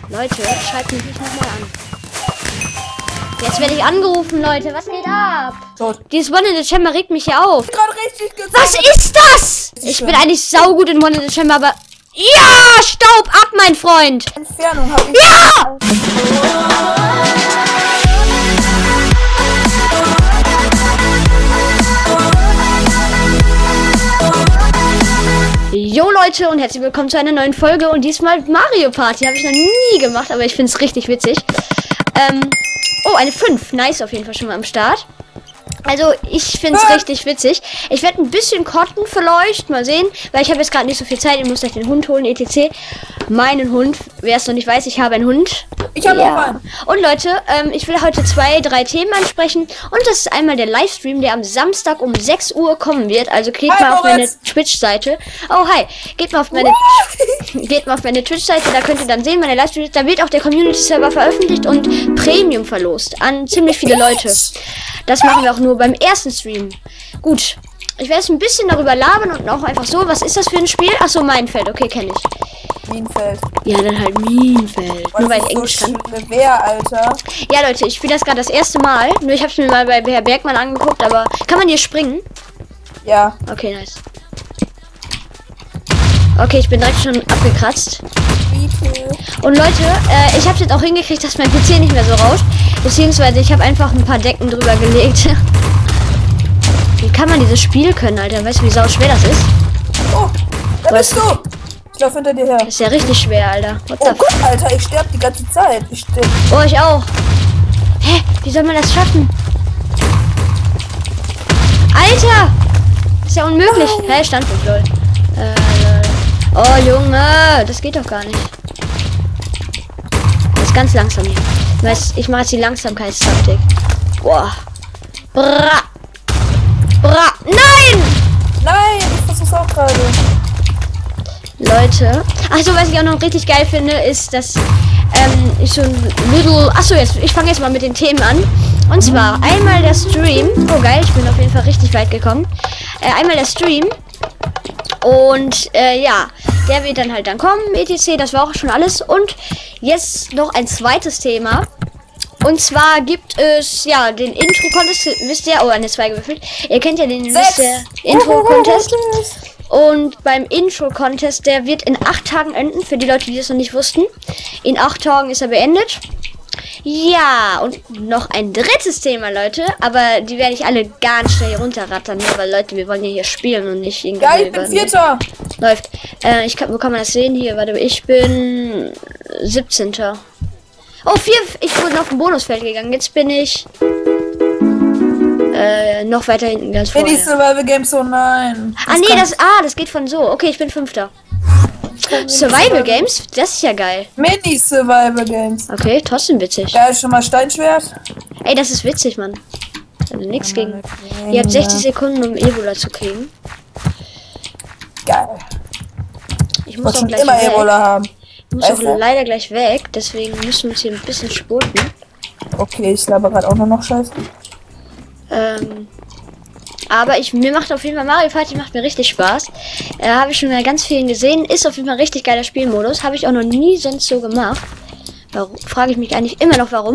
Leute, schreibt mich nicht nochmal an. Jetzt werde ich angerufen, Leute. Was geht ab? Tot. Dieses One in the Chamber regt mich ja auf. Gerade richtig gesagt. Was ist das? Ich bin eigentlich saugut in One in the Chamber, aber... Ja! Staub ab, mein Freund! Entfernung habe ich. Ja! Jo Leute und herzlich willkommen zu einer neuen Folge und diesmal Mario Party. Habe ich noch nie gemacht, aber ich finde es richtig witzig. Oh, eine 5. Nice, auf jeden Fall schon mal am Start. Also, ich finde es richtig witzig. Ich werde ein bisschen cutten vielleicht, mal sehen, weil ich habe jetzt gerade nicht so viel Zeit. Ich muss gleich den Hund holen, etc. Meinen Hund, wer es noch nicht weiß, ich habe einen Hund. Ich habe auch einen. Und Leute, ich will heute 2, 3 Themen ansprechen. Und das ist einmal der Livestream, der am Samstag um 6 Uhr kommen wird. Also geht mal auf meine Twitch-Seite. Oh, hi. Geht mal auf meine Twitch-Seite, da könnt ihr dann sehen, meine Livestream. Da wird auch der Community-Server veröffentlicht und Premium verlost an ziemlich viele Leute. Das machen wir auch nur beim ersten Stream. Gut. Ich werde jetzt ein bisschen darüber labern und auch einfach so. Was ist das für ein Spiel? Achso, Minefeld. Okay, kenne ich. Minenfeld. Ja, dann halt Minenfeld. Nur weil ich Englisch kann. Schwer, Alter. Ja, Leute, ich spiele das gerade das erste Mal. Nur ich habe es mir mal bei Herr Bergmann angeguckt, aber kann man hier springen? Ja. Okay, nice. Okay, ich bin direkt schon abgekratzt. Und Leute, ich habe jetzt auch hingekriegt, dass mein PC nicht mehr so rauscht. Beziehungsweise ich habe einfach ein paar Decken drüber gelegt. Wie kann man dieses Spiel können, Alter? Weißt du, wie sau schwer das ist? Oh, da bist du. Ich laufe hinter dir her. Das ist ja richtig schwer, Alter. What Oh Gott, Alter, ich sterbe die ganze Zeit. Ich sterbe. Oh, ich auch. Hä? Wie soll man das schaffen? Alter! Ist ja unmöglich. Hä, Standpunkt, lol. Lol. Oh, Junge, das geht doch gar nicht. Das ist ganz langsam hier. Ich mache jetzt die Langsamkeitstaktik. Boah. Bra. Bra. Nein! Nein, ich versuch's auch gerade. Leute. Achso, was ich auch noch richtig geil finde, ist, dass ich so ein little... Achso, ich fange jetzt mal mit den Themen an. Und zwar einmal der Stream. Oh, geil, ich bin auf jeden Fall richtig weit gekommen. Einmal der Stream. Und ja, der wird dann halt dann kommen, etc. Das war auch schon alles. Und jetzt noch ein zweites Thema. Und zwar gibt es, ja, den Intro-Contest, wisst ihr, oh, eine 2 gewürfelt. Ihr kennt ja den Intro-Contest. Und beim Intro-Contest, der wird in 8 Tagen enden, für die Leute, die das noch nicht wussten. In 8 Tagen ist er beendet. Ja, und noch ein drittes Thema, Leute. Aber die werde ich alle ganz schnell runterrattern. Nur weil, Leute, wir wollen ja hier spielen und nicht irgendwie... Geil, ich bin Vierter. Läuft. Wo kann man das sehen? Hier, warte, ich bin 17. Oh, 4. Ich wurde auf ein Bonusfeld gegangen. Jetzt bin ich noch weiter hinten, ganz vorne. Die Survival Games, oh nein. Ah, nee, das geht von so. Okay, ich bin 5. Survival Games? Das ist ja geil. Mini Survival Games. Okay, trotzdem witzig. Geil, schon mal Steinschwert. Ey, das ist witzig, Mann. Also nichts gegen. Ihr habt 60 Sekunden, um Ebola zu kriegen. Geil. Ich muss auch schon gleich immer weg. Ebola haben. Ich muss auch leider gleich weg, deswegen müssen wir uns hier ein bisschen spurten. Okay, ich laber gerade auch noch Scheiße. Aber mir macht auf jeden Fall Mario Party macht mir richtig Spaß. Habe ich schon mal ganz vielen gesehen. Ist auf jeden Fall ein richtig geiler Spielmodus. Habe ich auch noch nie sonst so gemacht. Warum? Frage ich mich eigentlich immer noch, warum.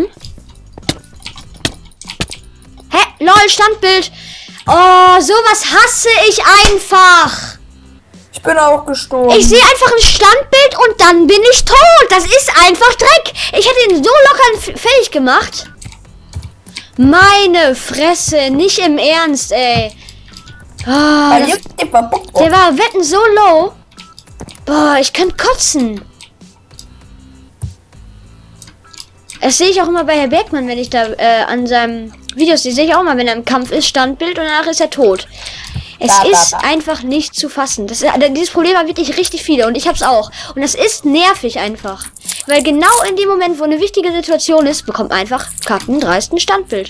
Hä? LOL, Standbild! Oh, sowas hasse ich einfach! Ich bin auch gestorben. Ich sehe einfach ein Standbild und dann bin ich tot. Das ist einfach Dreck. Ich hätte ihn so locker fertig gemacht. Meine Fresse, nicht im Ernst, ey. Oh, der war wetten so low. Boah, ich kann kotzen. Das sehe ich auch immer bei Herr Bergmann, wenn ich da an seinem Videos, die sehe ich auch mal, wenn er im Kampf ist, Standbild und danach ist er tot. Es ist einfach nicht zu fassen. Dieses Problem haben wirklich richtig viele und ich hab's auch. Und das ist nervig einfach. Weil genau in dem Moment, wo eine wichtige Situation ist, bekommt man einfach kackendreisten Standbild.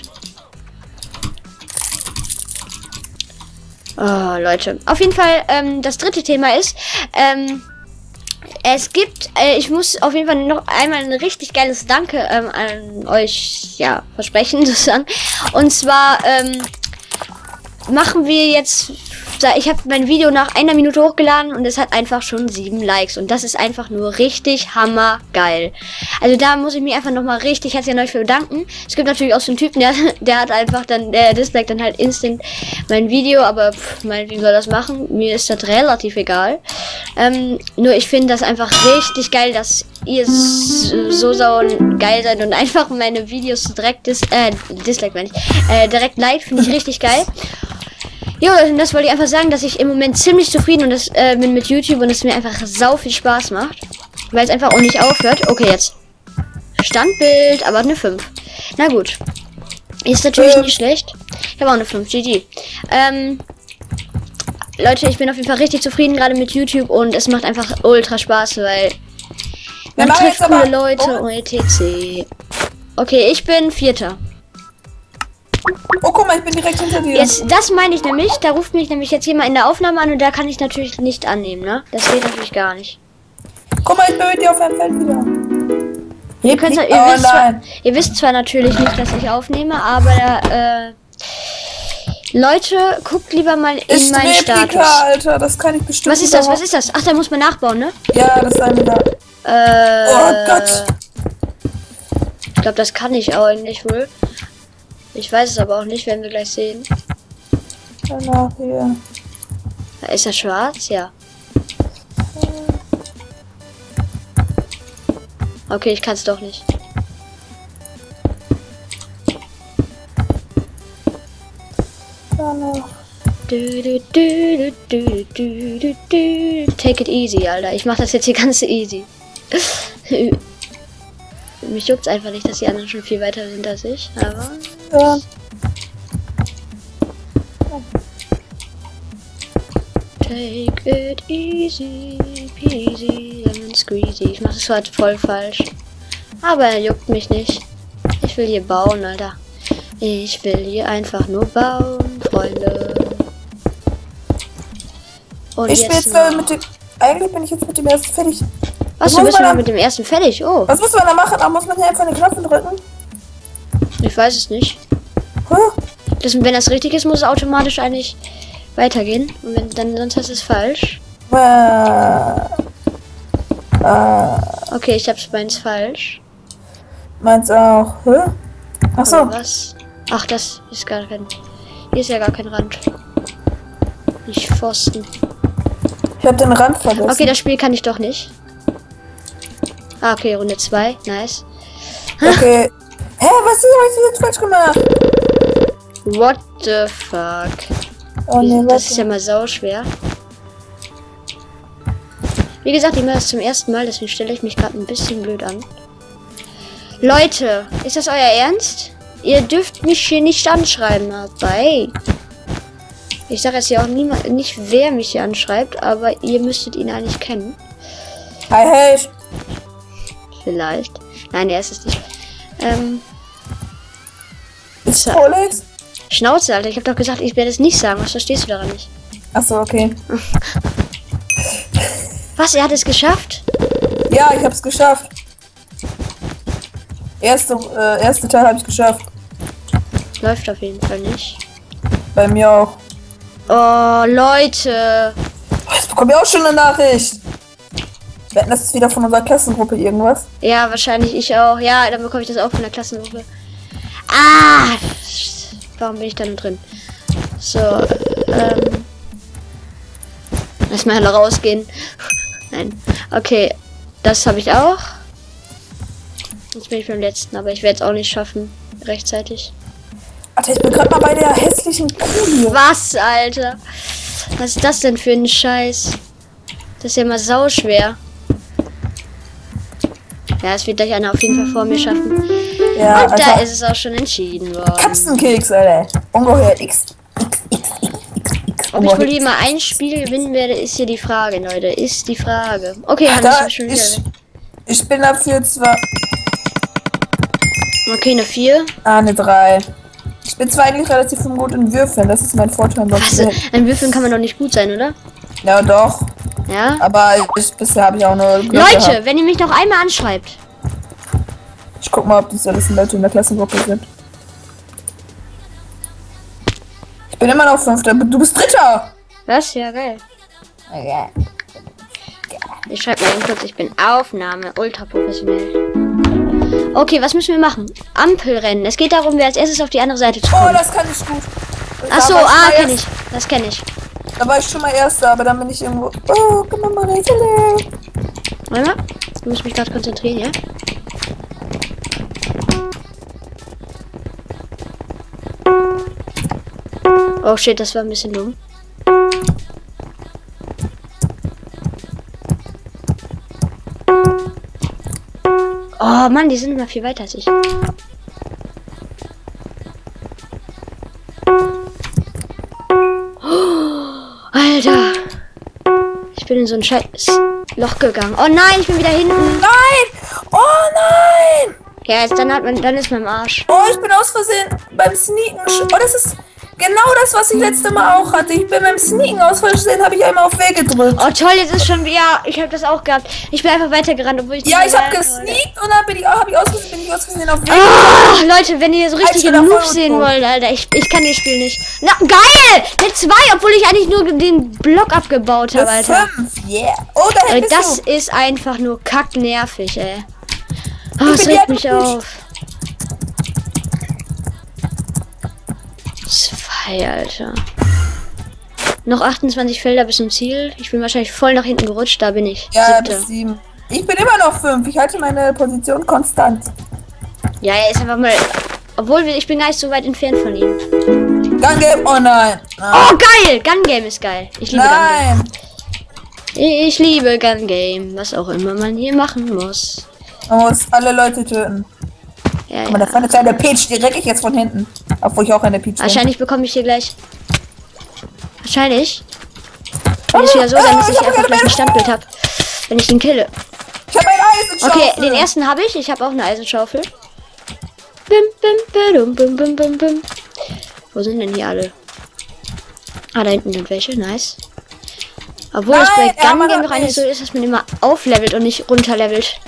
Oh, Leute. Auf jeden Fall, das dritte Thema ist, es gibt, ich muss auf jeden Fall noch einmal ein richtig geiles Danke an euch, ja, versprechen sozusagen. Und zwar, machen wir jetzt ich habe mein Video nach einer Minute hochgeladen und es hat einfach schon 7 Likes. Und das ist einfach nur richtig hammergeil. Also da muss ich mich einfach nochmal richtig herzlich an euch für bedanken. Es gibt natürlich auch so einen Typen, der hat einfach dann, der disliked dann halt instant mein Video. Aber meinetwegen soll das machen. Mir ist das relativ egal. Nur ich finde das einfach richtig geil, dass ihr so geil seid und einfach meine Videos direkt dislike, meine ich, direkt liked. Finde ich richtig geil. Jo, und das wollte ich einfach sagen, dass ich im Moment ziemlich zufrieden und das, bin mit YouTube und es mir einfach sau viel Spaß macht. Weil es einfach auch nicht aufhört. Okay, jetzt. Standbild, aber eine 5. Na gut. Ist natürlich nicht schlecht. Ich habe auch eine 5. GG. Leute, ich bin auf jeden Fall richtig zufrieden gerade mit YouTube und es macht einfach ultra Spaß, weil man trifft coole Leute und etc. Okay, ich bin 4. Oh, guck mal, ich bin direkt hinter dir. Jetzt, das meine ich nämlich. Da ruft mich nämlich jetzt jemand in der Aufnahme an und da kann ich natürlich nicht annehmen, ne? Das geht natürlich gar nicht. Guck mal, ich bin mit dir auf einem Feld wieder. Ihr wisst zwar natürlich nicht, dass ich aufnehme, aber Leute, guckt lieber mal in meinen Status. Alter, das kann ich bestimmt. Was ist das? Was ist das? Ach, da muss man nachbauen, ne? Ja, das war mir da. Oh Gott. Ich glaube, das kann ich auch eigentlich wohl. Ich weiß es aber auch nicht, werden wir gleich sehen. Danach hier. Ist er schwarz? Ja. Okay, ich kann es doch nicht. Danach. Take it easy, Alter. Ich mache das jetzt hier ganz easy. Mich juckt's einfach nicht, dass die anderen schon viel weiter sind als ich, aber... Ja. Take it easy, peasy, lemon squeezy. Ich mache das zwar voll falsch, aber er juckt mich nicht. Ich will hier bauen, Alter. Ich will hier einfach nur bauen, Freunde. Und ich bin jetzt mit dem... Eigentlich bin ich jetzt mit dem ersten fertig. Was, du bist mit dem ersten fertig? Oh. Was muss man da machen? Da muss man hier einfach eine Knöpfe drücken? Ich weiß es nicht. Wenn das richtig ist, muss es automatisch eigentlich weitergehen. Und wenn dann sonst ist es falsch. Okay, ich hab's meins falsch. Meins auch. Achso. Was? Ach, das ist gar kein... Hier ist ja gar kein Rand. Nicht Pfosten. Ich hab den Rand vergessen. Okay, das Spiel kann ich doch nicht. Ah, okay, Runde 2. Nice. Okay. Hä, was habe ich jetzt falsch gemacht? What the fuck? Oh, nee, das ist ja mal sau schwer. Wie gesagt, ich mache das zum ersten Mal, deswegen stelle ich mich gerade ein bisschen blöd an. Leute, ist das euer Ernst? Ihr dürft mich hier nicht anschreiben dabei. Ich sage jetzt hier auch nicht, wer mich hier anschreibt, aber ihr müsstet ihn eigentlich kennen. Hey. Vielleicht. Nein, er ist es nicht. Ist Rolex? Schnauze, Alter. Ich habe doch gesagt, ich werde es nicht sagen. Was verstehst du daran nicht? Achso, okay. Was? Er hat es geschafft? Ja, ich habe es geschafft. Erste Teil habe ich geschafft. Läuft auf jeden Fall nicht. Bei mir auch. Oh, Leute. Jetzt bekomme ich auch schon eine Nachricht. Wetten, das ist wieder von unserer Klassengruppe irgendwas? Ja, wahrscheinlich ich auch. Ja, dann bekomme ich das auch von der Klassengruppe. Ah! Warum bin ich da nur drin? So, lass mal rausgehen. Nein. Okay, das habe ich auch. Jetzt bin ich beim letzten, aber ich werde es auch nicht schaffen. Rechtzeitig. Alter, ich bin gerade mal bei der hässlichen Kuh hier. Was, Alter? Was ist das denn für ein Scheiß? Das ist ja mal sauschwer. Ja, es wird gleich einer auf jeden Fall vor mir schaffen. Ja, und Alter, da ist es auch schon entschieden worden. Katzenkeks, Alter. Ungeheuer X. Ob ich wohl hier mal ein Spiel gewinnen werde, ist hier die Frage, Leute. Ist die Frage. Okay, ich bin dafür zwar... Okay, eine 4. Ah, eine 3. Ich bin zwar eigentlich relativ gut in Würfeln. Das ist mein Vorteil. Was? Ein Würfeln kann man doch nicht gut sein, oder? Ja, doch. Ja? Aber bisher habe ich auch nur Glück Leute, gehabt. wenn ihr mich noch einmal anschreibt. Ich guck mal, ob das alles Leute in der Klassengruppe sind. Ich bin immer noch 5. Du bist 3. Was? Ja, geil. Ja. Ich schreibe mal eben kurz, ich bin Aufnahme, ultra professionell. Okay, was müssen wir machen? Ampelrennen. Es geht darum, wer als erstes auf die andere Seite zu Oh, kommen. das kann ich gut. Ach so, kenne ich. Das kenne ich. Da war ich schon mal Erster, aber dann bin ich irgendwo... Oh, komm mal, Rätsel. Warte mal. Ich muss mich gerade konzentrieren, ja? Oh shit, das war ein bisschen dumm. Oh Mann, die sind immer viel weiter als ich. Oh, Alter. Ich bin in so ein scheiß Loch gegangen. Oh nein, ich bin wieder hinten. Nein! Oh nein! Ja, jetzt dann ist man im Arsch. Oh, ich bin aus Versehen beim Sneaken. Oh, das ist genau das, was ich letzte Mal auch hatte. Ich bin beim Sneaken aus Versehen, habe ich einmal auf W gedrückt. Oh toll, jetzt ist schon wieder. Ich habe das auch gehabt. Ich bin einfach weitergerannt, obwohl ich. Ja, ich habe gesneakt und dann bin ich aus Versehen auf W. Oh, Leute, wenn ihr so richtige Alter, Noobs voll sehen gut. wollt, Alter, ich kann das Spiel nicht. Na, geil! Mit 2, obwohl ich eigentlich nur den Block abgebaut habe, Alter. 5, yeah. Oh, da hinten Das bist du. ist einfach nur kacknervig, ey. Oh, es bin regt ja mich nicht. auf. 2, Alter. Noch 28 Felder bis zum Ziel. Ich bin wahrscheinlich voll nach hinten gerutscht. Da bin ich. Ja, 7. bis 7. Ich bin immer noch 5. Ich halte meine Position konstant. Ja, er ist einfach mal. Obwohl ich bin gar nicht so weit entfernt von ihm. Gun Game, oh nein. Oh, geil! Gun Game ist geil. Ich liebe Gun Game. Nein. Ich liebe Gun Game. Was auch immer man hier machen muss. Man muss alle Leute töten. Ja, Aber da ja. vorne ist eine Peach, die recke ich jetzt von hinten. Obwohl ich auch eine Peach bin. Wahrscheinlich bekomme ich hier gleich. Wahrscheinlich. Wird es wieder so sein, dass ich einfach gleich ein Standbild habe. Wenn ich ihn kille. Ich habe ein Eisenschaufel. Okay, den ersten habe ich. Ich habe auch eine Eisenschaufel. Bim, bim, bim, bim, bim, bim, bim. Wo sind denn hier alle? Ah, da hinten sind welche. Nice. Obwohl es bei Nein, ja, Gun man Game hat doch eigentlich nicht. so ist, dass man immer auflevelt und nicht runterlevelt.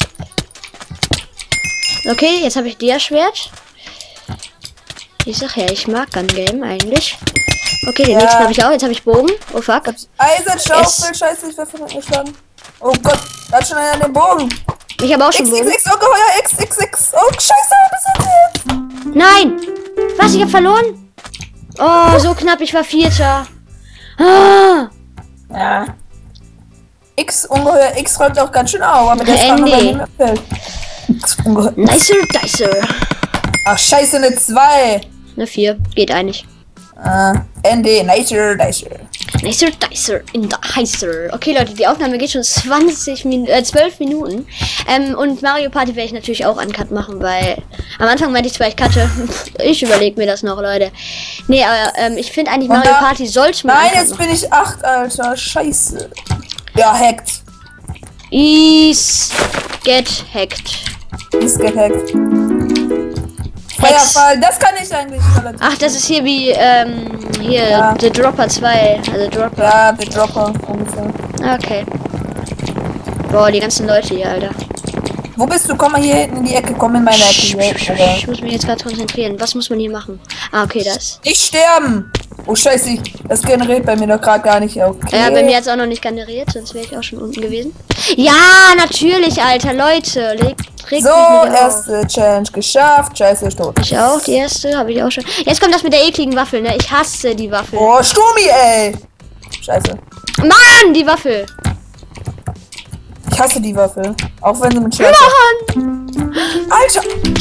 Okay, jetzt habe ich Dia-Schwert. Ich sag ja, ich mag Gun Game eigentlich. Okay, den Ja. nächsten habe ich auch. Jetzt habe ich Bogen. Oh fuck. Eisenschaufel, scheiße, ich werde von hinten geschlagen. Oh Gott, da hat schon einer den Bogen. Ich habe auch schon Bogen. XXX, Ungeheuer, XXX. Oh, scheiße, was ist jetzt? Nein! Was? Ich habe verloren? Oh, so knapp. Ich war Vierter. Ah! Ja. Ungeheuer X räumt auch ganz schön auf, aber der ist Andy. bei mir fällt. X Ungeheuer. Nicer, dicer. Ach, scheiße, eine 2. Eine 4. Geht eigentlich. ND, nicer, nicer. Nicer, dicer. In the heißer. Okay, Leute, die Aufnahme geht schon 12 Minuten. Und Mario Party werde ich natürlich auch uncut machen, weil am Anfang meinte ich zwar, ich cutte. Ich überlege mir das noch, Leute. Nee, aber ich finde eigentlich Mario Party sollte man Nein, uncut jetzt machen. bin ich 8, Alter. Scheiße. Ja, hackt. Is get hacked. Ist gehackt. Hex. Feuerfall, das kann ich eigentlich relativ. Ach, das ist hier wie, hier, Ja. The Dropper 2. Also Dropper. Ja, der Dropper ungefähr. Okay. Boah, die ganzen Leute hier, Alter. Wo bist du? Komm mal hier hinten in die Ecke. Komm in meine Ecke. Hier. Ich muss mich jetzt gerade konzentrieren. Was muss man hier machen? Ah, okay, das. Nicht sterben! Oh Scheiße, das generiert bei mir doch gerade gar nicht. Okay. Ja, bei mir hat es auch noch nicht generiert, sonst wäre ich auch schon unten gewesen. Ja, natürlich, Alter, Leute. Regt So, mich nicht auf. erste Challenge geschafft. Scheiße, ist tot. Ich auch, die erste habe ich auch schon. Jetzt kommt das mit der ekligen Waffel, ne? Ich hasse die Waffel. Oh, Stumi, ey! Scheiße. Mann, die Waffel. Ich hasse die Waffe. Auch wenn sie mit Scheiße. Mann. Alter!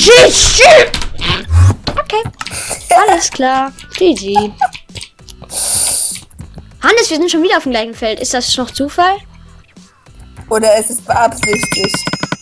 Okay. Alles klar. GG. Hannes, wir sind schon wieder auf dem gleichen Feld. Ist das noch Zufall? Oder es ist beabsichtigt.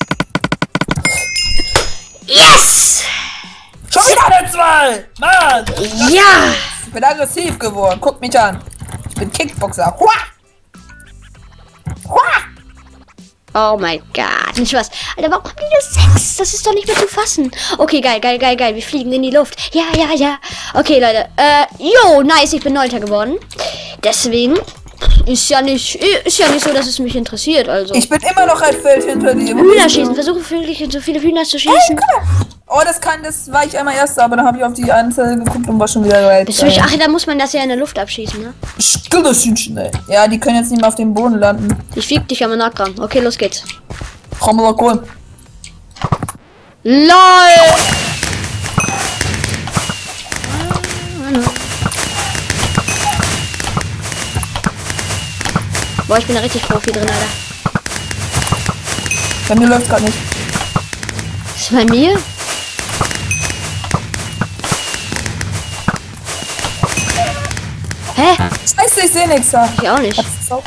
Yes! Schon wieder eine 2! Mann! Ja! Ich bin aggressiv geworden. Guck mich an. Ich bin Kickboxer. Hua! Hua! Oh mein Gott. Nicht was. Alter, warum haben die das 6? Das ist doch nicht mehr zu fassen. Okay, geil. Wir fliegen in die Luft. Ja. Okay, Leute. Nice. Ich bin 9. geworden. Deswegen Ist ja nicht so, dass es mich interessiert, also. Ich bin immer noch ein Feld hinter dir. Hühner schießen, versuche so viele Hühner zu schießen. Oh, das war ich einmal Erster, aber dann habe ich auf die Anzahl geguckt und war schon wieder weit. Ach, da muss man das ja in der Luft abschießen, ne? Still, das sind schnell. Ja, die können jetzt nicht mehr auf dem Boden landen. Ich wieg dich am Nackram. Okay, los geht's. Trommelokol. LOL! Boah, ich bin da richtig Profi drin, Alter. Bei mir läuft gerade nicht. Ist bei mir? Hä? Scheiße, ich sehe nichts. Ich auch nicht.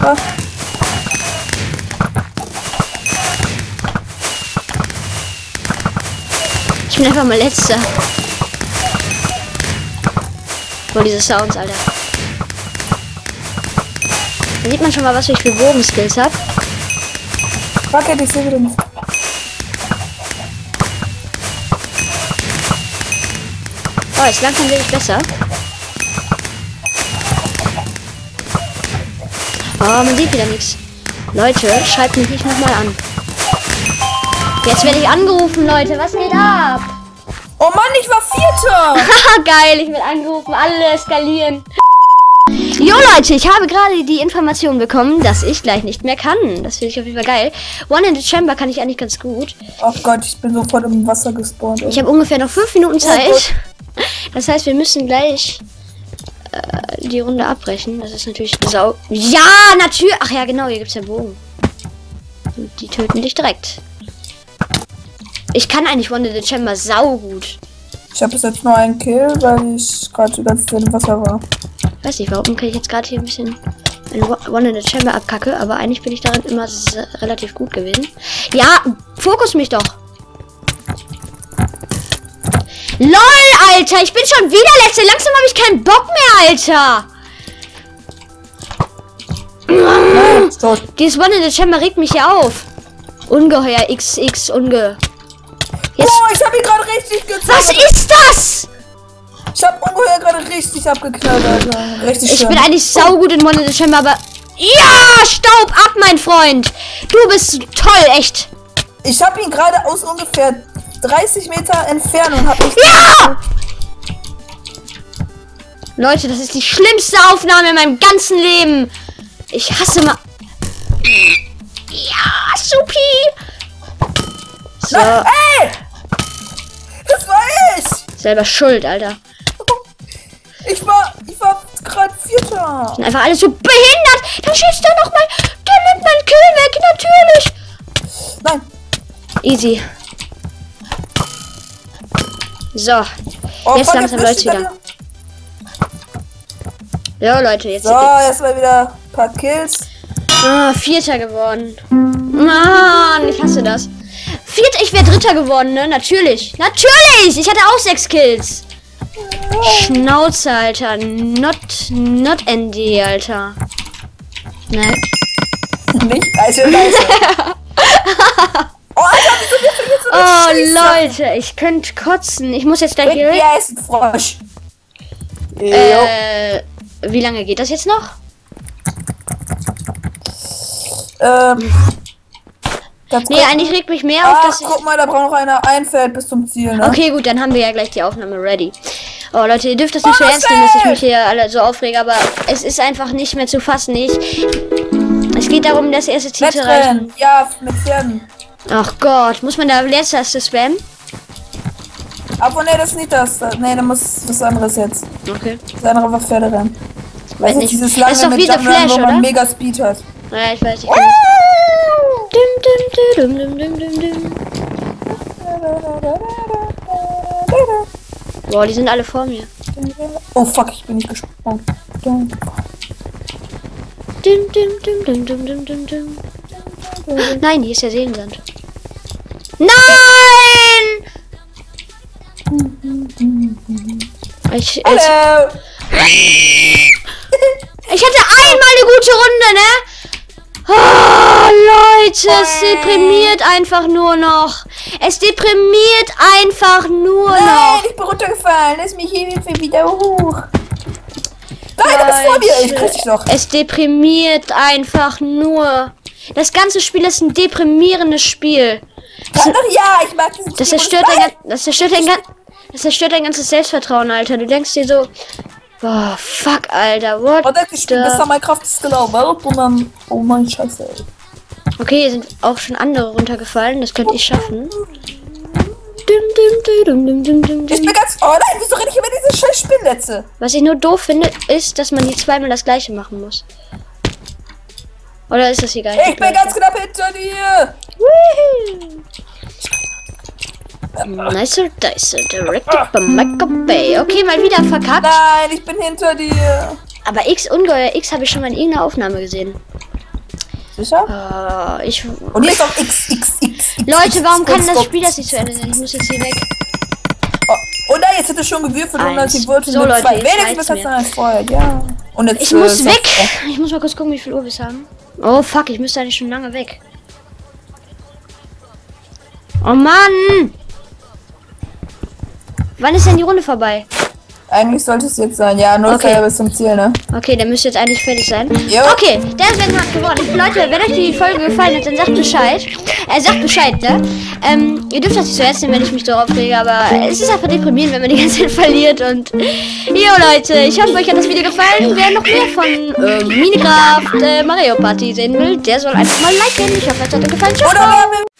Ich bin einfach mal Letzter. Boah, diese Sounds, Alter. Da sieht man schon mal, was ich für Bogenskills hab. Warte, ich sehe wieder nicht. Oh, jetzt langsam werde ich besser. Oh, man sieht wieder nichts. Leute, schreibt mich nicht nochmal an. Jetzt werde ich angerufen, Leute. Was geht ab? Oh Mann, ich war Vierter. Haha, geil. Ich werde angerufen. Alle eskalieren. Jo, Leute, ich habe gerade die Information bekommen, dass ich gleich nicht mehr kann. Das finde ich auf jeden Fall geil. One in the Chamber kann ich eigentlich ganz gut. Oh Gott, ich bin sofort im Wasser gespawnt. Ich habe ungefähr noch 5 Minuten Zeit. Das heißt, wir müssen gleich die Runde abbrechen. Das ist natürlich sau... Ja, natürlich. Ach ja, genau, hier gibt es ja Bogen. Und die töten dich direkt. Ich kann eigentlich One in the Chamber sau gut. Ich habe bis jetzt nur einen Kill, weil ich gerade die ganze Zeit im Wasser war. Ich weiß nicht, warum kann ich jetzt gerade hier ein bisschen One in the Chamber abkacke, aber eigentlich bin ich darin immer relativ gut gewesen. Ja, fokus mich doch. LOL, Alter, ich bin schon wieder Letzte. Langsam habe ich keinen Bock mehr, Alter. Dieses One in the Chamber regt mich hier auf. Ungeheuer XX, Jetzt. Oh, ich habe ihn gerade richtig gezogen. Was ist das? Ich habe ungeheuer gerade richtig abgeknallt, Alter. Richtig schön. Ich bin eigentlich saugut in One in the Chamber, aber... Ja, Staub ab, mein Freund. Du bist toll, echt. Ich habe ihn gerade aus ungefähr 30 Meter Entfernung. Ja! Leute, das ist die schlimmste Aufnahme in meinem ganzen Leben. Ich hasse mal... Ja, supi. So. Nein, ey! Das war ich! Selber schuld, Alter. Ich war gerade Vierter. Sind einfach alle so behindert. Dann schießt er noch mal. Der nimmt meinen Kill weg, natürlich. Nein. Easy. So. Oh, Jetzt langsam läuft's wieder. Ja, Leute, jetzt. So, erstmal wieder ein paar Kills. Ah, Vierter geworden. Mann, ich hasse das. Vierter, ich wäre Dritter geworden, ne? Natürlich. Natürlich! Ich hatte auch 6 Kills. Schnauze, Alter. Not ND, Alter. Nein. Nicht? Also, oh, Alter, wieso bist du jetzt so Oh, Leute, ich könnte kotzen. Ich muss jetzt gleich hier. Ja, ist ein Frosch. Wie lange geht das jetzt noch? Nee, eigentlich regt mich mehr auf, dass ich... Guck mal, da braucht noch einer ein Feld bis zum Ziel, ne? Okay, gut, dann haben wir ja gleich die Aufnahme ready. Oh, Leute, ihr dürft das nicht so ernst nehmen, dass ich mich hier alle so aufrege, aber es ist einfach nicht mehr zu fassen. Es geht darum, das erste Ziel zu erreichen. Ja, mit Pferden. Ach Gott, muss man da Leertaste spammen? Aber ne, das ist nicht das. Ne, da muss was anderes jetzt. Okay. Das andere war Pferde rein. Weiß nicht. Dieses Das ist doch wie The Flash, wo man oder? mega Speed hat. Ja, ich weiß nicht. Boah, die sind alle vor mir. Oh fuck, ich bin nicht gesprungen. Nein, hier ist der Seelensand. Nein! Ich hatte einmal eine gute Runde, ne? Oh, Leute, es deprimiert einfach nur noch. Es deprimiert einfach nur noch. Nein, ich bin runtergefallen. Lass mich hier wieder hoch. Nein, du bist vor mir. Ich krieg dich doch. Es deprimiert einfach nur. Das ganze Spiel ist ein deprimierendes Spiel. Ja, ich mag diesen Das zerstört dein ganzes Selbstvertrauen, Alter. Du denkst dir so, boah, fuck, Alter, what Und ich spiele besser Minecraft ist genau. Und dann, oh mein Scheiße, ey. Okay, hier sind auch schon andere runtergefallen. Das könnte ich schaffen. Ich bin ganz... Oh nein, wieso rede ich über diese scheiß Spinnennetze? Was ich nur doof finde, ist, dass man die zweimal das gleiche machen muss. Oder ist das egal? Ich bin ganz knapp hinter dir. Nice dice, directed by Michael Bay. Okay, mal wieder verkackt. Nein, ich bin hinter dir. Aber Ungeheuer X habe ich schon mal in irgendeiner Aufnahme gesehen. Sicher? Und hier ist auch X. Leute, warum kann das Spiel das nicht zu Ende sein? Ich muss jetzt hier weg. Oh nein, jetzt hätte es schon gewürfelt und dann die Wurzel So, mit Leute, 2. jetzt Wenigstens reicht's besser mir. als vorher, ja. Und jetzt, Ich muss weg. Ich muss mal kurz gucken, wie viel Uhr wir haben. Oh fuck, ich müsste eigentlich schon lange weg. Oh Mann! Wann ist denn die Runde vorbei? Eigentlich sollte es jetzt sein, ja, 0 Okay. bis zum Ziel, ne? Okay, der müsste jetzt eigentlich fertig sein. Jo. Okay, der Sven hat gewonnen. Leute, wenn euch die Folge gefallen hat, dann sagt Bescheid. Sagt Bescheid, ne? Ihr dürft das nicht so ernst nehmen, wenn ich mich darauf rege, aber es ist einfach deprimierend, wenn man die ganze Zeit verliert. Und jo Leute, ich hoffe, euch hat das Video gefallen. Wer noch mehr von Minecraft Mario Party sehen will, der soll einfach mal liken. Ich hoffe, es hat euch gefallen. Ciao, ciao.